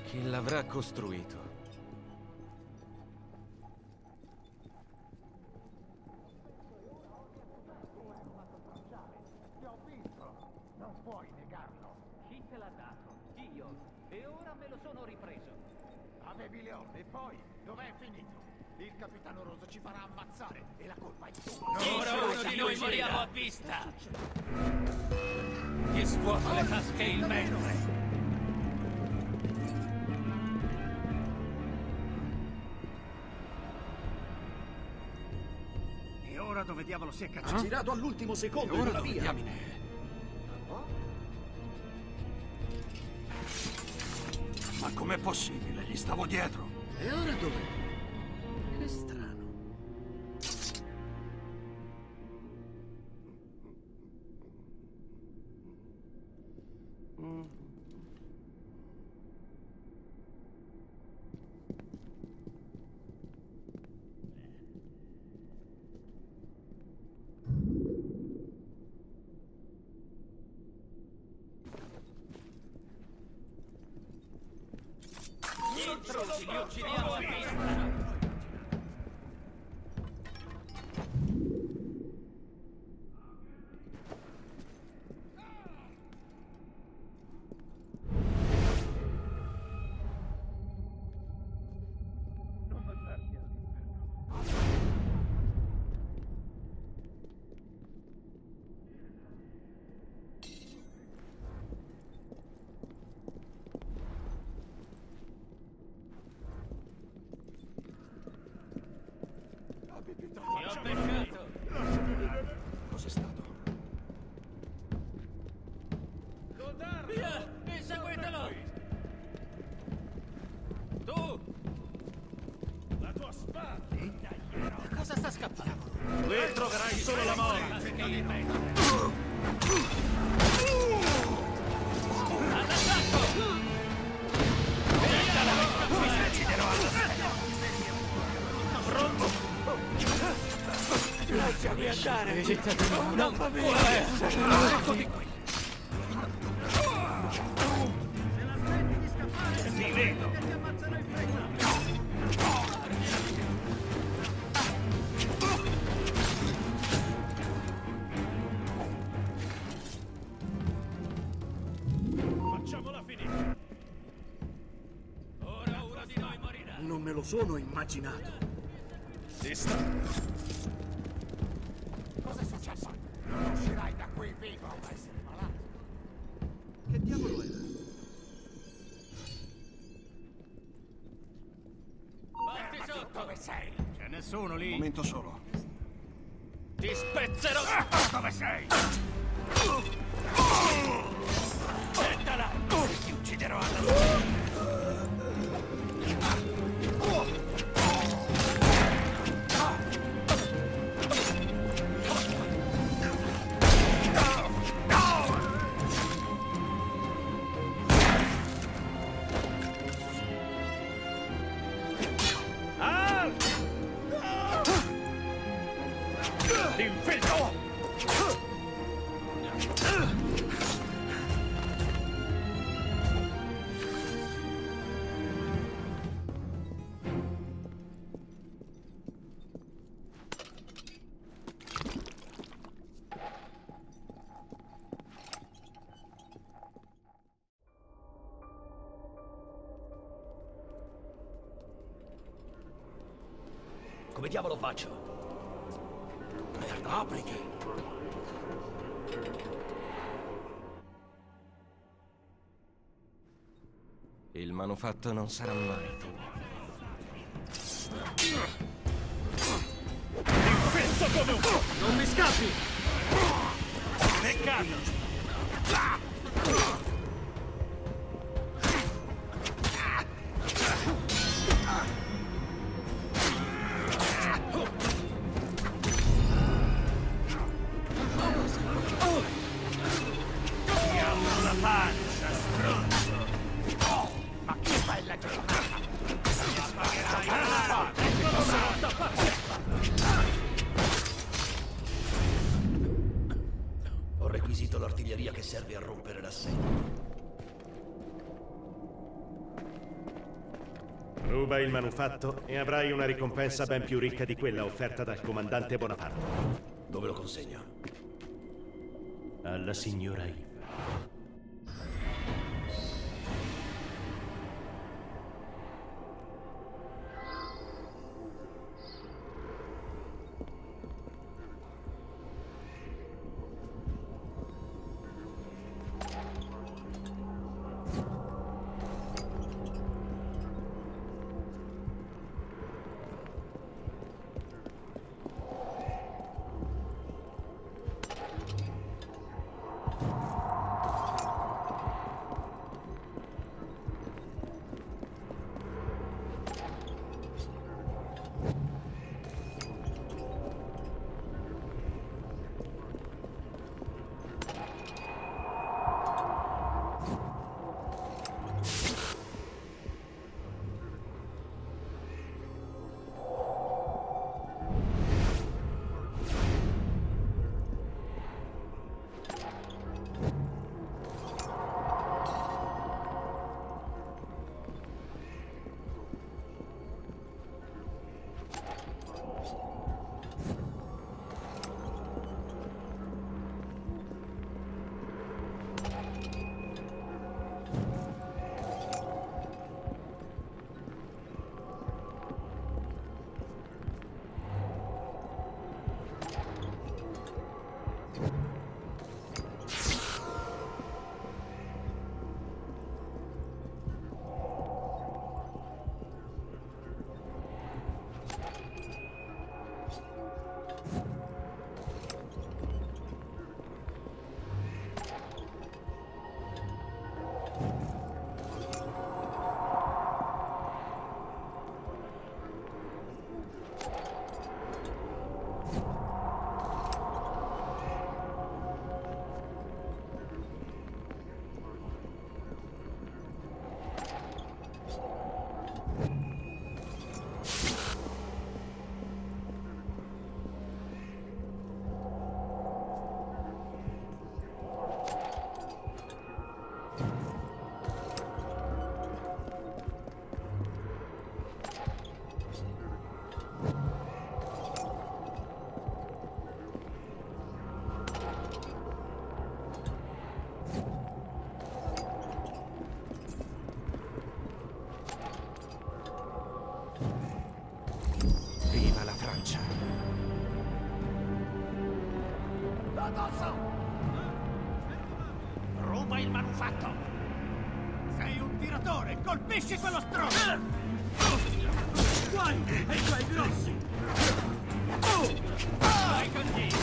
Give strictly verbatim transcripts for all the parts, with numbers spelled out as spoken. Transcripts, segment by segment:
Chi l'avrà costruito? Ti ho visto! Non puoi negarlo! Chi te l'ha dato? Io. E ora me lo sono ripreso. Avevi le ordini, e poi? Dov'è finito? Il capitano Rosso ci farà ammazzare e la colpa è tua! Ora uno di noi moriamo a vista! Gli svuoto le tasche il mentre! E ora dove diavolo si è cacciato? Girato all'ultimo secondo E in ora una dove via! diamine è? Ma com'è possibile? Gli stavo dietro. E ora dov'è? Che strano. Gli intrusi li uccidiamo a vista! Ti ho beccato! Cos'è stato? Via! Inseguitelo! Tu! La tua spada! Da cosa sta scappando? Qui troverai solo la morte. Tasche il mentre! All'attacco! Mi ucciderò alla Lasciami andare! Non va bene! Eccoti qui. Ti vedo. Facciamola finita! Ora uno di noi morirà! Non me lo sono immaginato. Ti sta... Cos'è successo? Non uscirai da qui vivo! A essere malato! Che diavolo era? Batti sotto! Dove sei? C'è nessuno lì. Un momento solo. Ti spezzerò! Dove sei? Gettala! Ti ucciderò alla... L'infiltro! Come diavolo faccio? Merda, apriti! Il manufatto non sarà mai tuo. Penso come un po'! Non mi scappi! Peccato! Ho requisito l'artiglieria che serve a rompere l'assedio. Ruba il manufatto e avrai una ricompensa ben più ricca di quella offerta dal comandante Bonaparte. Dove lo consegno? Alla signora Eve. Ruba il manufatto! Sei un tiratore! Colpisci quello stronzo! Guai! E i guai grossi! Vai con Dio!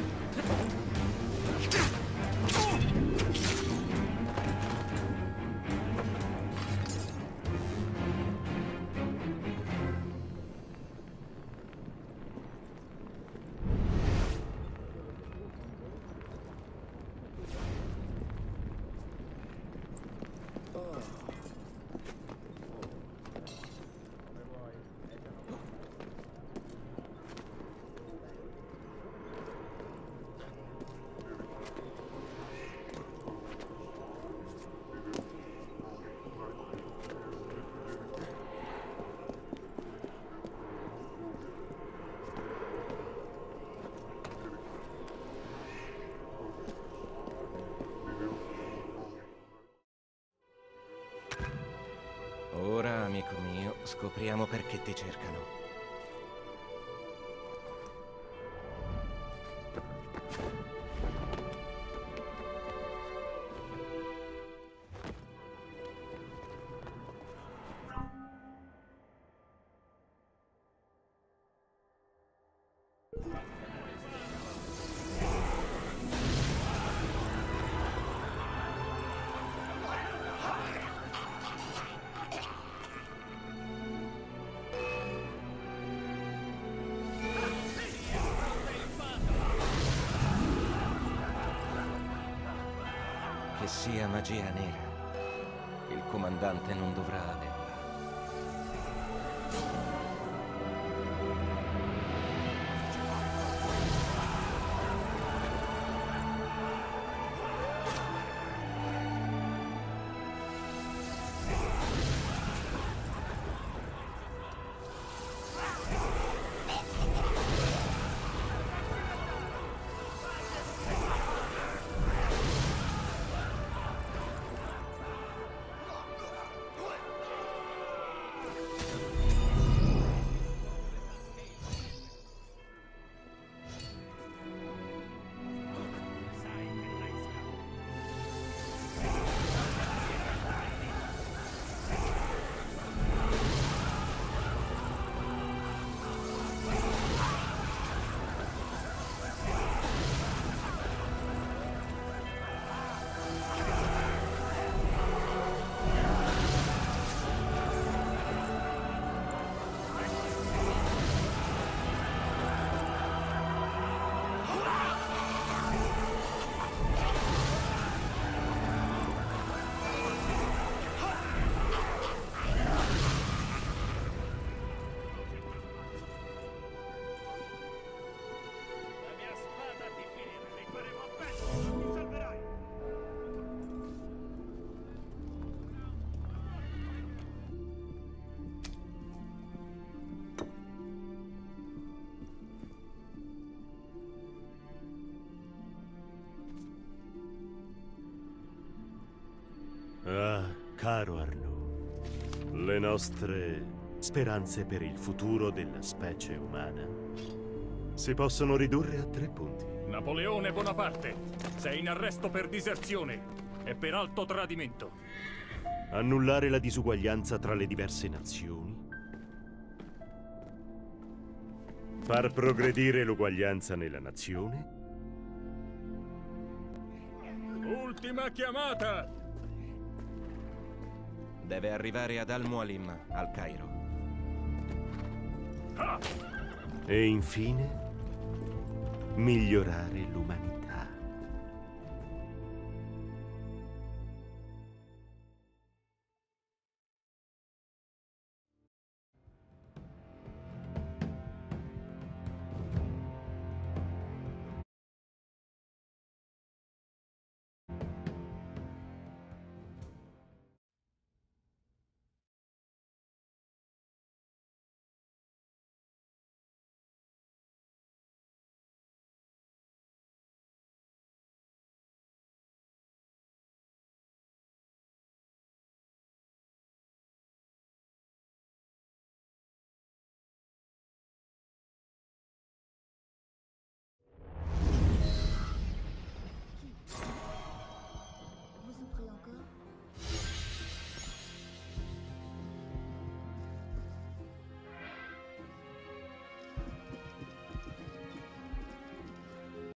Ora, amico mio, scopriamo perché ti cercano. Che sia magia nera, il comandante non dovrà averla. Caro Arnaud, le nostre speranze per il futuro della specie umana si possono ridurre a tre punti. Napoleone Bonaparte, sei in arresto per diserzione e per alto tradimento. Annullare la disuguaglianza tra le diverse nazioni. Far progredire l'uguaglianza nella nazione. Ultima chiamata! Deve arrivare ad Al-Mualim, al Cairo. Ah! E infine, migliorare l'umanità.